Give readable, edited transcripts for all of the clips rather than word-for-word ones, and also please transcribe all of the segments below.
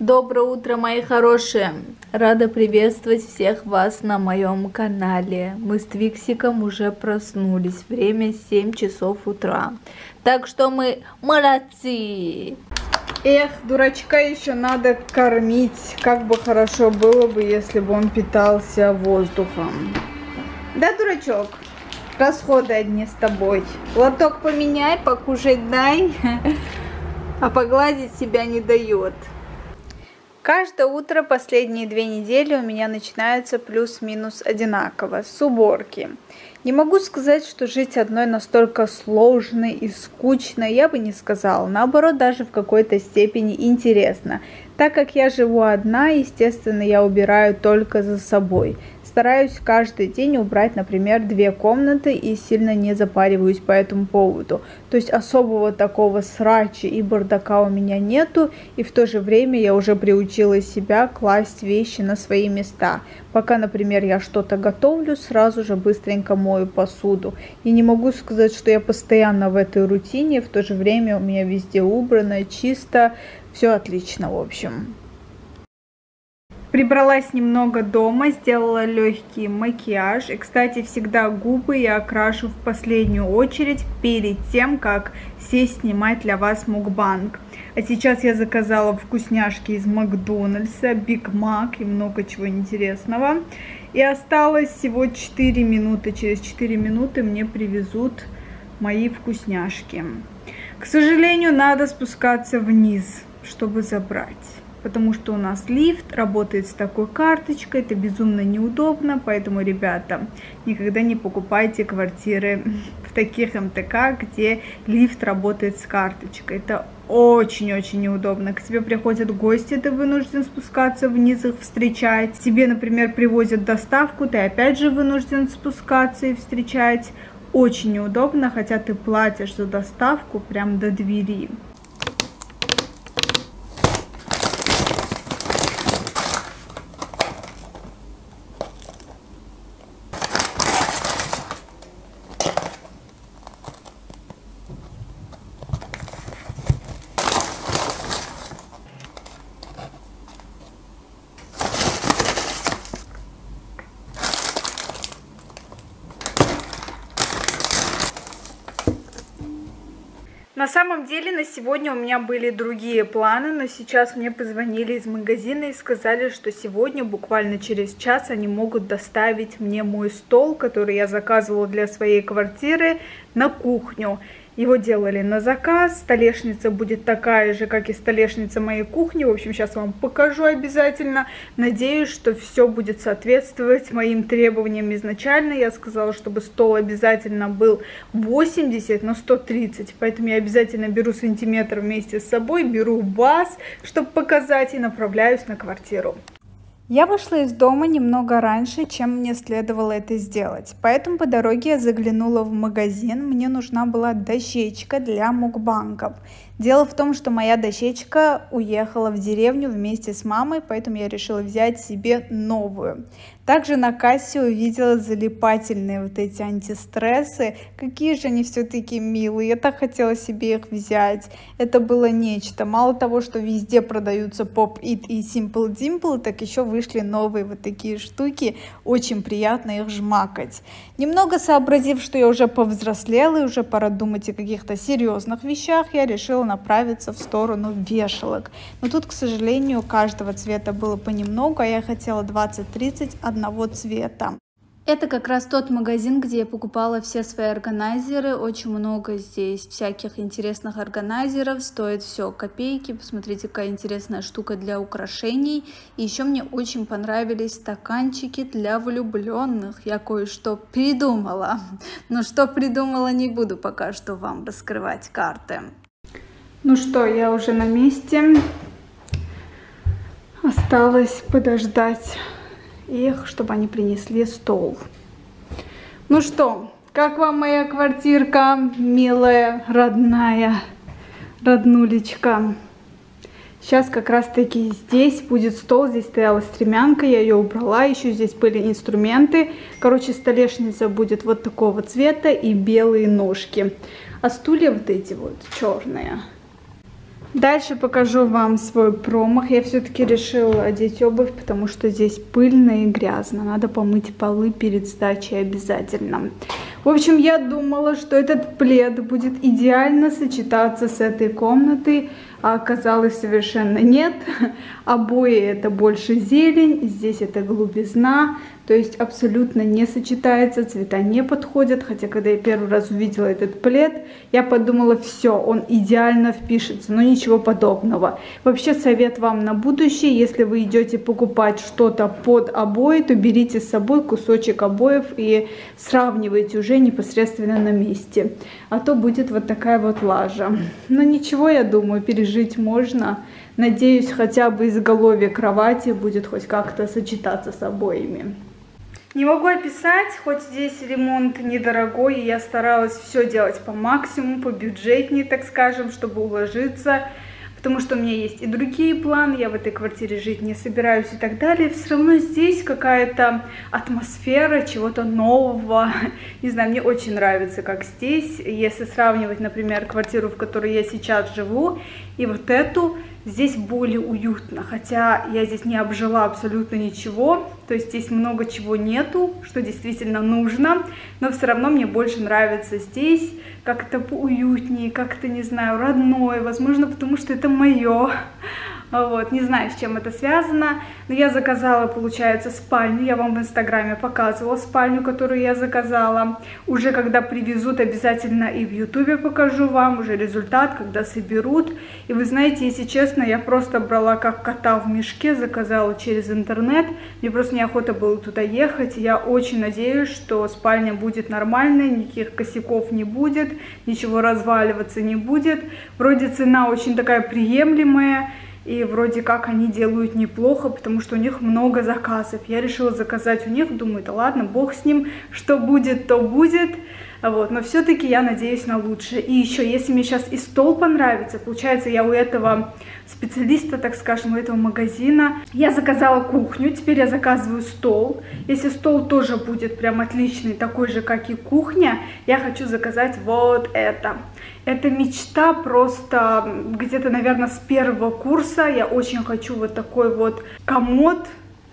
Доброе утро, мои хорошие! Рада приветствовать всех вас на моем канале. Мы с Твиксиком уже проснулись. Время 7 часов утра. Так что мы молодцы! Эх, дурачка еще надо кормить. Как бы хорошо было бы, если бы он питался воздухом. Да, дурачок? Расходы одни с тобой. Лоток поменяй, покушать дай, а погладить себя не дает. Каждое утро последние 2 недели у меня начинаются плюс-минус одинаково, с уборки. Не могу сказать, что жить одной настолько сложно и скучно, я бы не сказала. Наоборот, даже в какой-то степени интересно. Так как я живу одна, естественно, я убираю только за собой. Стараюсь каждый день убрать, например, 2 комнаты и сильно не запариваюсь по этому поводу. То есть особого такого срача и бардака у меня нету, и в то же время я уже приучила себя класть вещи на свои места. Пока, например, я что-то готовлю, сразу же быстренько мою посуду. И не могу сказать, что я постоянно в этой рутине, в то же время у меня везде убрано, чисто, все отлично, в общем. Прибралась немного дома, сделала легкий макияж. И, кстати, всегда губы я окрашу в последнюю очередь, перед тем, как сесть снимать для вас мукбанг. А сейчас я заказала вкусняшки из Макдональдса, Биг Мак и много чего интересного. И осталось всего 4 минуты. Через 4 минуты мне привезут мои вкусняшки. К сожалению, надо спускаться вниз, чтобы забрать. Потому что у нас лифт работает с такой карточкой, это безумно неудобно, поэтому, ребята, никогда не покупайте квартиры в таких МТК, где лифт работает с карточкой. Это очень-очень неудобно. К тебе приходят гости, ты вынужден спускаться вниз, их встречать. Тебе, например, привозят доставку, ты опять же вынужден спускаться и встречать. Очень неудобно, хотя ты платишь за доставку прям до двери. На самом деле на сегодня у меня были другие планы, но сейчас мне позвонили из магазина и сказали, что сегодня, буквально через час, они могут доставить мне мой стол, который я заказывала для своей квартиры, на кухню. Его делали на заказ, столешница будет такая же, как и столешница моей кухни. В общем, сейчас вам покажу обязательно. Надеюсь, что все будет соответствовать моим требованиям изначально. Я сказала, чтобы стол обязательно был 80 на 130, поэтому я обязательно беру сантиметр вместе с собой, беру бас, чтобы показать, и направляюсь на квартиру. Я вышла из дома немного раньше, чем мне следовало это сделать, поэтому по дороге я заглянула в магазин. Мне нужна была дощечка для мукбангов. Дело в том, что моя дощечка уехала в деревню вместе с мамой, поэтому я решила взять себе новую. Также на кассе увидела залипательные вот эти антистрессы. Какие же они все-таки милые. Я так хотела себе их взять. Это было нечто. Мало того, что везде продаются Pop It и Simple Dimple, так еще вышли новые вот такие штуки. Очень приятно их жмакать. Немного сообразив, что я уже повзрослела и уже пора думать о каких-то серьезных вещах, я решила направиться в сторону вешалок. Но тут, к сожалению, каждого цвета было понемногу, а я хотела 20-30 одного цвета. Это как раз тот магазин, где я покупала все свои органайзеры. Очень много здесь всяких интересных органайзеров. Стоит все копейки. Посмотрите, какая интересная штука для украшений. И еще мне очень понравились стаканчики для влюбленных. Я кое-что придумала. Но что придумала, не буду пока что вам раскрывать карты. Ну что, я уже на месте. Осталось подождать их, чтобы они принесли стол. Ну что, как вам моя квартирка, милая, родная, роднулечка? Сейчас как раз таки здесь будет стол, здесь стояла стремянка, я ее убрала, еще здесь были инструменты. Короче, столешница будет вот такого цвета и белые ножки. А стулья вот эти вот черные. Дальше покажу вам свой промах. Я все-таки решила одеть обувь, потому что здесь пыльно и грязно. Надо помыть полы перед сдачей обязательно. В общем, я думала, что этот плед будет идеально сочетаться с этой комнатой, а оказалось совершенно нет. Обои это больше зелень, здесь это голубизна, то есть абсолютно не сочетается, цвета не подходят. Хотя, когда я первый раз увидела этот плед, я подумала, все, он идеально впишется, но ничего подобного. Вообще совет вам на будущее: если вы идете покупать что-то под обои, то берите с собой кусочек обоев и сравнивайте уже непосредственно на месте, а то будет вот такая вот лажа. Но ничего, я думаю, пережить можно. Надеюсь, хотя бы изголовье кровати будет хоть как-то сочетаться с обоями. Не могу описать, хоть здесь ремонт недорогой, и я старалась все делать по максимуму, по бюджетнее, так скажем, чтобы уложиться. Потому что у меня есть и другие планы, я в этой квартире жить не собираюсь и так далее. Все равно здесь какая-то атмосфера чего-то нового. Не знаю, мне очень нравится, как здесь. Если сравнивать, например, квартиру, в которой я сейчас живу, и вот эту, здесь более уютно. Хотя я здесь не обжила абсолютно ничего, то есть здесь много чего нету, что действительно нужно. Но все равно мне больше нравится здесь, как-то поуютнее, как-то, не знаю, родное. Возможно, потому что это мое. Вот, не знаю, с чем это связано, но я заказала, получается, спальню. Я вам в инстаграме показывала спальню, которую я заказала. Уже когда привезут, обязательно и в ютубе покажу вам уже результат, когда соберут. И вы знаете, если честно, я просто брала как кота в мешке, заказала через интернет. Мне просто неохота было туда ехать. Я очень надеюсь, что спальня будет нормальной, никаких косяков не будет, ничего разваливаться не будет. Вроде цена очень такая приемлемая. И вроде как они делают неплохо, потому что у них много заказов. Я решила заказать у них, думаю, да ладно, бог с ним, что будет, то будет. Вот, но все-таки я надеюсь на лучшее. И еще, если мне сейчас и стол понравится, получается, я у этого специалиста, так скажем, у этого магазина, я заказала кухню, теперь я заказываю стол. Если стол тоже будет прям отличный, такой же, как и кухня, я хочу заказать вот это. Это мечта просто где-то, наверное, с первого курса. Я очень хочу вот такой вот комод.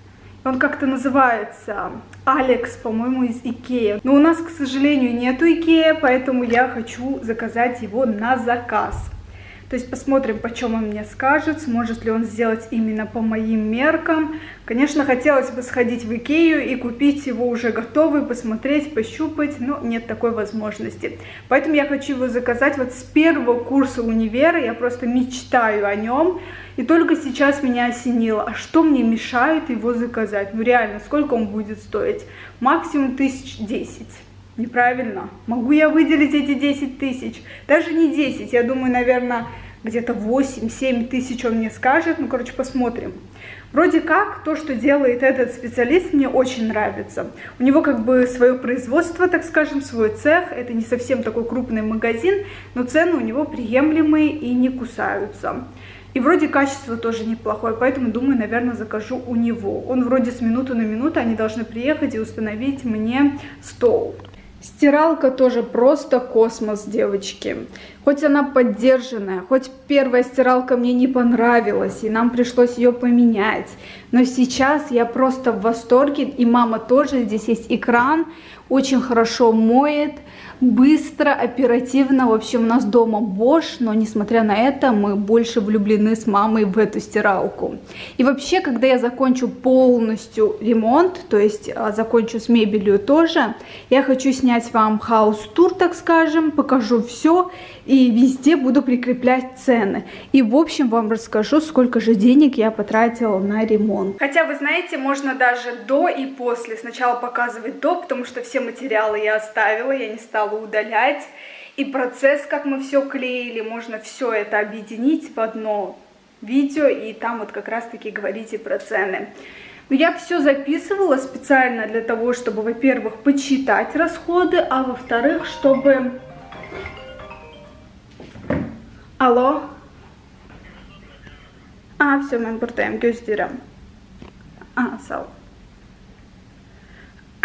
Он как-то называется Алекс, по-моему, из Икеи. Но у нас, к сожалению, нету Икеи, поэтому я хочу заказать его на заказ. То есть посмотрим, почем он мне скажет, сможет ли он сделать именно по моим меркам. Конечно, хотелось бы сходить в Икею и купить его уже готовый, посмотреть, пощупать, но нет такой возможности. Поэтому я хочу его заказать вот с первого курса универа, я просто мечтаю о нем. И только сейчас меня осенило, а что мне мешает его заказать? Ну реально, сколько он будет стоить? Максимум 1010. Неправильно. Могу я выделить эти 10 тысяч? Даже не 10, я думаю, наверное, где-то 8-7 тысяч он мне скажет. Ну, короче, посмотрим. Вроде как, то, что делает этот специалист, мне очень нравится. У него как бы свое производство, так скажем, свой цех. Это не совсем такой крупный магазин, но цены у него приемлемые и не кусаются. И вроде качество тоже неплохое, поэтому, думаю, наверное, закажу у него. Он вроде с минуты на минуту, они должны приехать и установить мне стол. Стиралка тоже просто космос, девочки. Хоть она поддержанная, хоть первая стиралка мне не понравилась, и нам пришлось ее поменять. Но сейчас я просто в восторге, и мама тоже. Здесь есть экран, очень хорошо моет, быстро, оперативно. В общем, у нас дома Bosch, но несмотря на это, мы больше влюблены с мамой в эту стиралку. И вообще, когда я закончу полностью ремонт, то есть закончу с мебелью тоже, я хочу снять вам хаус-тур, так скажем, покажу все и везде буду прикреплять цены. И в общем вам расскажу, сколько же денег я потратила на ремонт. Хотя, вы знаете, можно даже до и после. Сначала показывать до, потому что все материалы я оставила, я не стала удалять. И процесс, как мы все клеили, можно все это объединить в одно видео, и там вот как раз-таки говорите про цены. Но я все записывала специально для того, чтобы, во-первых, почитать расходы, а во-вторых, чтобы... Алло? Все, мы buradayım, göz direm. Sağ ol.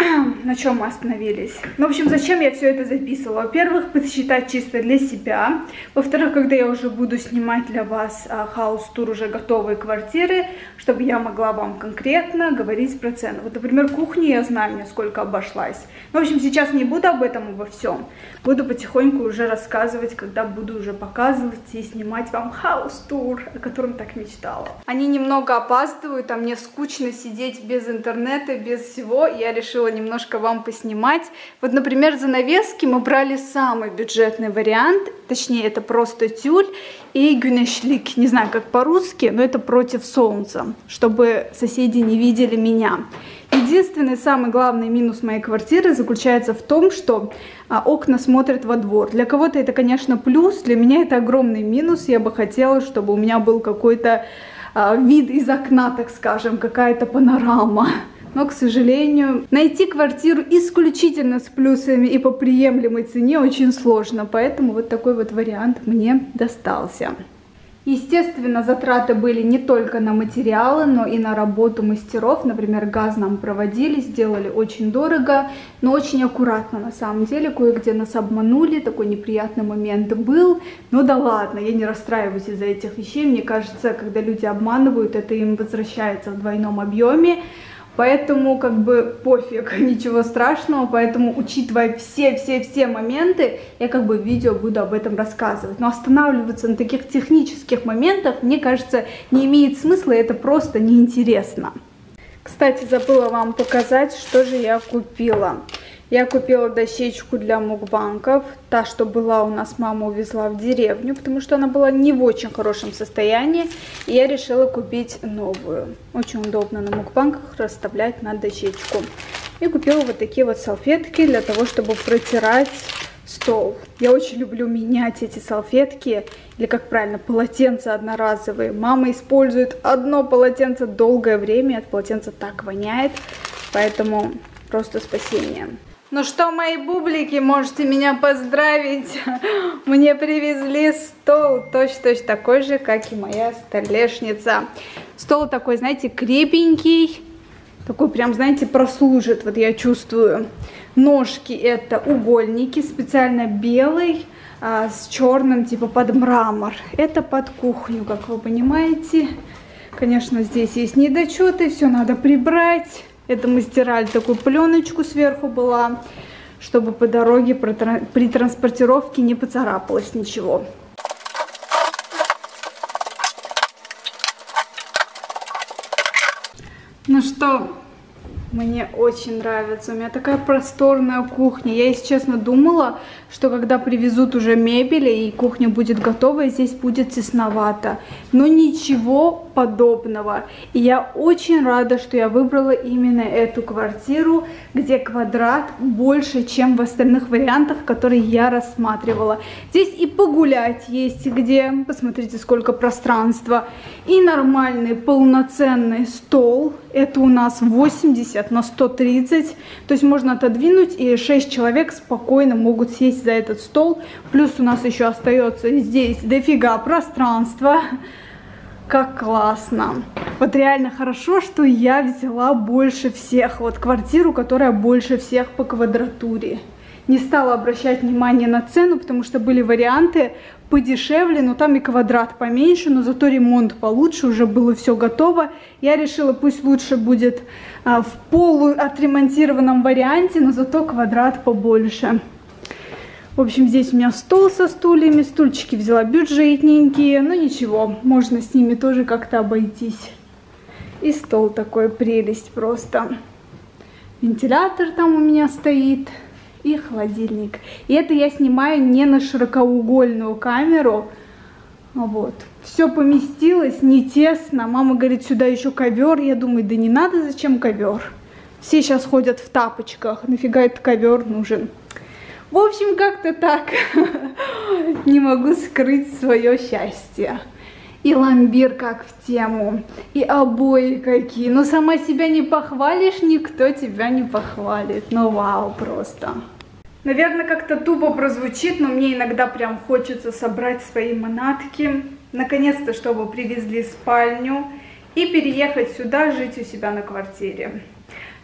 на чем мы остановились? Ну, в общем, зачем я все это записывала? Во-первых, посчитать чисто для себя. Во-вторых, когда я уже буду снимать для вас хаус-тур уже готовой квартиры, чтобы я могла вам конкретно говорить про цены. Вот, например, кухню я знаю, мне сколько обошлась. Ну, в общем, сейчас не буду об этом обо всем. Буду потихоньку уже рассказывать, когда буду уже показывать и снимать вам хаус-тур, о котором так мечтала. Они немного опаздывают, а мне скучно сидеть без интернета, без всего. Я решила немножко вам поснимать. Вот, например, занавески мы брали самый бюджетный вариант. Точнее, это просто тюль и гюнешлик. Не знаю, как по-русски, но это против солнца, чтобы соседи не видели меня. Единственный, самый главный минус моей квартиры заключается в том, что окна смотрят во двор. Для кого-то это, конечно, плюс, для меня это огромный минус. Я бы хотела, чтобы у меня был какой-то вид из окна, так скажем, какая-то панорама. Но, к сожалению, найти квартиру исключительно с плюсами и по приемлемой цене очень сложно. Поэтому вот такой вот вариант мне достался. Естественно, затраты были не только на материалы, но и на работу мастеров. Например, газ нам проводили, сделали очень дорого, но очень аккуратно на самом деле. Кое-где нас обманули, такой неприятный момент был. Ну да ладно, я не расстраиваюсь из-за этих вещей. Мне кажется, когда люди обманывают, это им возвращается в двойном объеме. Поэтому как бы пофиг, ничего страшного, поэтому учитывая все моменты, я как бы в видео буду об этом рассказывать. Но останавливаться на таких технических моментах, мне кажется, не имеет смысла, и это просто неинтересно. Кстати, забыла вам показать, что же я купила. Я купила дощечку для мукбангов, та, что была у нас, мама увезла в деревню, потому что она была не в очень хорошем состоянии, и я решила купить новую. Очень удобно на мукбангах расставлять на дощечку. И купила вот такие вот салфетки для того, чтобы протирать стол. Я очень люблю менять эти салфетки, или как правильно, полотенца одноразовые. Мама использует одно полотенце долгое время, от полотенца так воняет, поэтому просто спасение. Ну что, мои бублики, можете меня поздравить. Мне привезли стол точно такой же, как и моя столешница. Стол такой, знаете, крепенький. Такой прям, знаете, прослужит, вот я чувствую. Ножки это угольники, специально белый, с черным, типа под мрамор. Это под кухню, как вы понимаете. Конечно, здесь есть недочеты, все надо прибрать. Это мы стирали, такую пленочку сверху была, чтобы по дороге при транспортировке не поцарапалось ничего. Ну что, мне очень нравится. У меня такая просторная кухня. Я, если честно, думала, что когда привезут уже мебель и кухня будет готова, здесь будет тесновато. Но ничего подобного. И я очень рада, что я выбрала именно эту квартиру, где квадрат больше, чем в остальных вариантах, которые я рассматривала. Здесь и погулять есть где. Посмотрите, сколько пространства. И нормальный полноценный стол. Это у нас 80 на 130. То есть можно отодвинуть, и 6 человек спокойно могут сесть за этот стол. Плюс у нас еще остается здесь дофига пространства. Как классно. Вот реально хорошо, что я взяла больше всех. Вот квартиру, которая больше всех по квадратуре. Не стала обращать внимание на цену, потому что были варианты подешевле, но там и квадрат поменьше, но зато ремонт получше, уже было все готово. Я решила, пусть лучше будет в полуотремонтированном варианте, но зато квадрат побольше. В общем, здесь у меня стол со стульями, стульчики взяла бюджетненькие, но ничего, можно с ними тоже как-то обойтись. И стол такой, прелесть просто. Вентилятор там у меня стоит и холодильник. И это я снимаю не на широкоугольную камеру, вот. Все поместилось, не тесно. Мама говорит, сюда еще ковер. Я думаю, да не надо, зачем ковер? Все сейчас ходят в тапочках, нафига этот ковер нужен? В общем, как-то так. Не могу скрыть свое счастье. И ламбир как в тему, и обои какие. Но сама себя не похвалишь, никто тебя не похвалит. Ну вау, просто. Наверное, как-то тупо прозвучит, но мне иногда прям хочется собрать свои манатки. Наконец-то, чтобы привезли спальню и переехать сюда, жить у себя на квартире.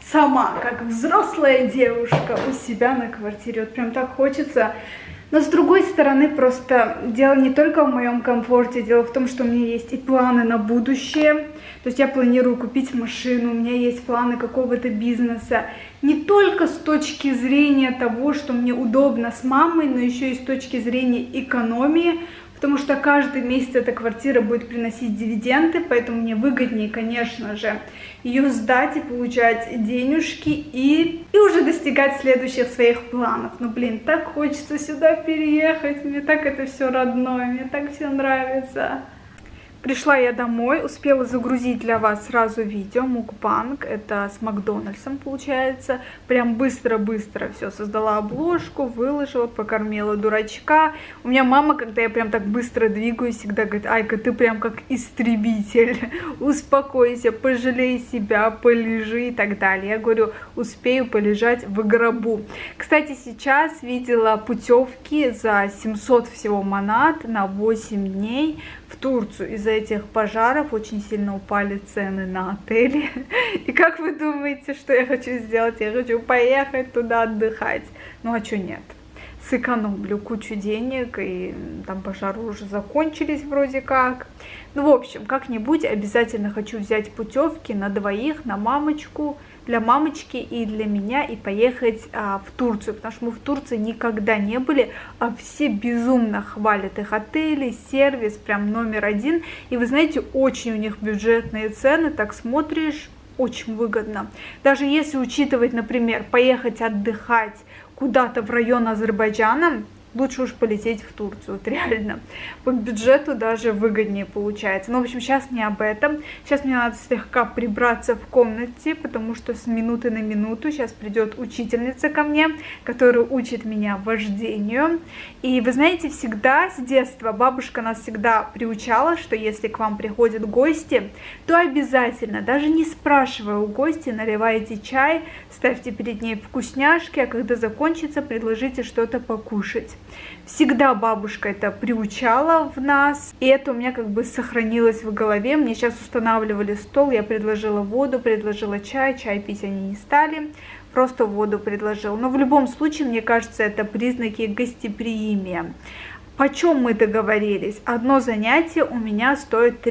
сама, как взрослая девушка, у себя на квартире. Вот прям так хочется. Но с другой стороны, просто дело не только в моем комфорте, дело в том, что у меня есть и планы на будущее. То есть я планирую купить машину, у меня есть планы какого-то бизнеса. Не только с точки зрения того, что мне удобно с мамой, но еще и с точки зрения экономии. Потому что каждый месяц эта квартира будет приносить дивиденды, поэтому мне выгоднее, конечно же, ее сдать и получать денежки и уже достигать следующих своих планов. Ну, блин, так хочется сюда переехать, мне так это все родное, мне так все нравится. Пришла я домой, успела загрузить для вас сразу видео, мукбанг, это с Макдональдсом получается. Прям быстро-быстро все, создала обложку, выложила, покормила дурачка. У меня мама, когда я прям так быстро двигаюсь, всегда говорит: Айка, ты прям как истребитель, успокойся, пожалей себя, полежи и так далее. Я говорю, успею полежать в гробу. Кстати, сейчас видела путевки за 700 всего манат на 8 дней в Турцию. Из-за этих пожаров очень сильно упали цены на отели. И как вы думаете, что я хочу сделать? Я хочу поехать туда отдыхать. Ну а что нет? Сэкономлю кучу денег, и там пожары уже закончились вроде как. Ну, в общем, как-нибудь обязательно хочу взять путевки на двоих, на мамочку, для мамочки и для меня, и поехать в Турцию, потому что мы в Турции никогда не были, а все безумно хвалят их отели, сервис прям №1, и вы знаете, очень у них бюджетные цены, так смотришь, очень выгодно. Даже если учитывать, например, поехать отдыхать куда-то в район Азербайджана, лучше уж полететь в Турцию, вот реально. По бюджету даже выгоднее получается. Но, в общем, сейчас не об этом. Сейчас мне надо слегка прибраться в комнате, потому что с минуты на минуту сейчас придет учительница ко мне, которая учит меня вождению. И вы знаете, всегда с детства бабушка нас всегда приучала, что если к вам приходят гости, то обязательно, даже не спрашивая у гостя, наливайте чай, ставьте перед ней вкусняшки, а когда закончится, предложите что-то покушать. Всегда бабушка это приучала в нас, и это у меня как бы сохранилось в голове. Мне сейчас устанавливали стол, я предложила воду, предложила чай, чай пить они не стали, просто воду предложила. Но в любом случае, мне кажется, это признаки гостеприимия. Почем мы договорились? Одно занятие у меня стоит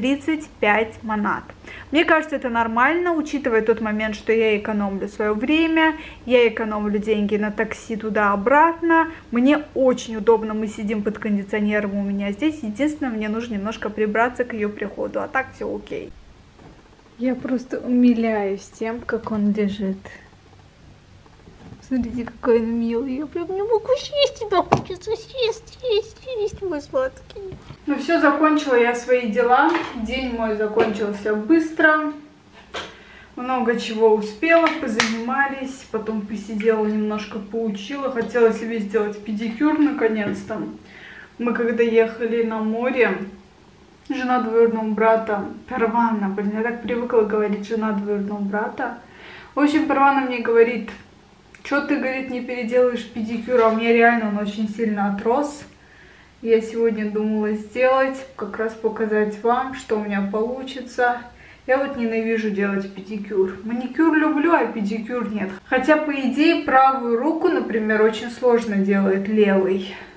35 манат. Мне кажется, это нормально, учитывая тот момент, что я экономлю свое время, я экономлю деньги на такси туда-обратно. Мне очень удобно, мы сидим под кондиционером у меня здесь. Единственное, мне нужно немножко прибраться к ее приходу, а так все окей. Я просто умиляюсь тем, как он лежит. Смотрите, какой он милый. Я прям не могу съесть тебя. Хочется съесть, мой сладкий. Ну все, закончила я свои дела. День мой закончился быстро. Много чего успела, позанимались. Потом посидела, немножко поучила. Хотела себе сделать педикюр наконец-то. Мы когда ехали на море, жена двоюродного брата, Парвана, блин, я так привыкла говорить жена двоюродного брата. В общем, Парвана мне говорит: что ты, говорит, не переделаешь педикюр, а у меня реально он очень сильно отрос. Я сегодня думала сделать, как раз показать вам, что у меня получится. Я вот ненавижу делать педикюр. Маникюр люблю, а педикюр нет. Хотя, по идее, правую руку, например, очень сложно делает левой.